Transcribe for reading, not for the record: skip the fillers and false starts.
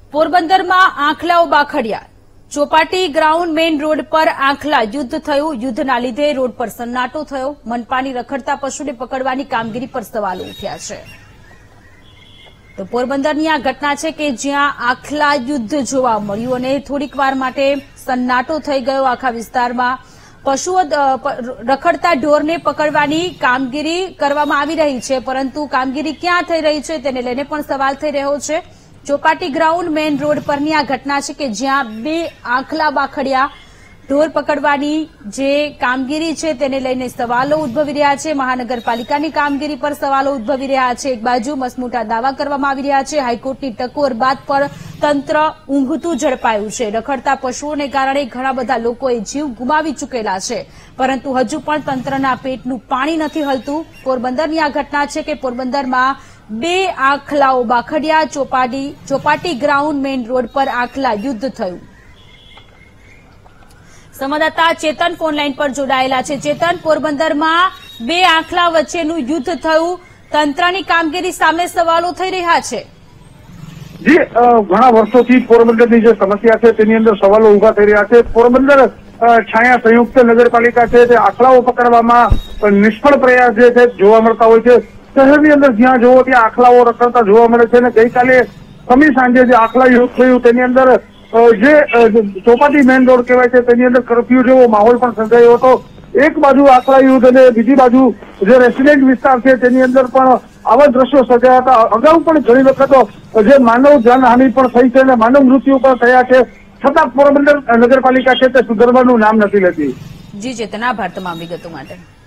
પોરબંદરમાં આંખલાઓ બાખડ્યા. ચોપાટી ગ્રાઉન્ડ મેઇન રોડ પર આંખલા યુદ્ધ થયું. યુદ્ધના લીધે રોડ પર સન્નાટો થયો. મનપાની રખડતા પશુને પકડવાની કામગીરી પર સવાલો ઉઠ્યા છે. તો પોરબંદરની આ ઘટના છે કે જ્યાં આંખલા યુદ્ધ જોવા મળ્યું અને થોડીક વાર માટે સન્નાટો થઈ ગયો આખા વિસ્તારમાં. પશુઓ રખડતા ઢોરને પકડવાની કામગીરી કરવામાં આવી રહી છે, પરંતુ કામગીરી ક્યાં થઈ રહી છે તેને લઈને પણ સવાલ થઈ રહ્યો છે. ચોપાટી ગ્રાઉન્ડ મેઇન રોડ પરની આ ઘટના છે કે જ્યાં બે આંખલા બાખડ્યા. ઢોર પકડવાની જે કામગીરી છે તેને લઈને સવાલો ઉદ્ભવી રહ્યા છે. મહાનગરપાલિકાની કામગીરી પર સવાલો ઉદ્ભવી રહ્યા છે. એક બાજુ મસમોટા દાવા કરવામાં આવી રહ્યા છે. હાઈકોર્ટની ટકોર બાદ પણ તંત્ર ઊંઘતું ઝડપાયું છે. રખડતા પશુઓને કારણે ઘણા બધા લોકોએ જીવ ગુમાવી ચૂકેલા છે, પરંતુ હજુ પણ તંત્રના પેટનું પાણી નથી હલતું. પોરબંદરની આ ઘટના છે કે પોરબંદરમાં બે આંખલાઓ બાખડ્યા. ચોપાટી ગ્રાઉન્ડ મેઇન રોડ પર આંખલા યુદ્ધ થયું. સંવાદદાતા ચેતન ફોનલાઈન પર જોડાયેલા છે. ચેતન, પોરબંદરમાં બે આંખલા વચ્ચેનું યુદ્ધ થયું. તંત્રની કામગીરી સામે સવાલો થઈ રહ્યા છે. જી, ઘણા વર્ષોથી પોરબંદરની જે સમસ્યા છે તેની અંદર સવાલો ઉભા થઈ રહ્યા છે. પોરબંદર છાયા સંયુક્ત નગરપાલિકા છે તે આંખલાઓ પકડવામાં નિષ્ફળ પ્રયાસ જે છે જોવા મળતા હોય છે. શહેરની અંદર જ્યાં જોવો ત્યાં આંખલાઓ રખડતા જોવા મળે છે અને ગઈકાલે સમી સાંજે જે આંખલા યુદ્ધ થયું તેની અંદર જે ચોપાટી મેઇન રોડ કહેવાય છે તેની અંદર કરફ્યુ જેવો માહોલ પણ સર્જાયો હતો. એક બાજુ આંખલા યુદ્ધ અને બીજી બાજુ જે રેસિડેન્ટ વિસ્તાર છે તેની અંદર પણ આવા દ્રશ્યો સર્જાયા હતા. અગાઉ પણ ઘણી વખત જે માનવ જાનહાનિ પણ થઈ છે અને માનવ મૃત્યુ પણ થયા છે, છતાં પોરબંદર નગરપાલિકા છે તે સુધરવાનું નામ નથી લેતી. જી ચેતન, આભાર તમામ વિગતો માટે.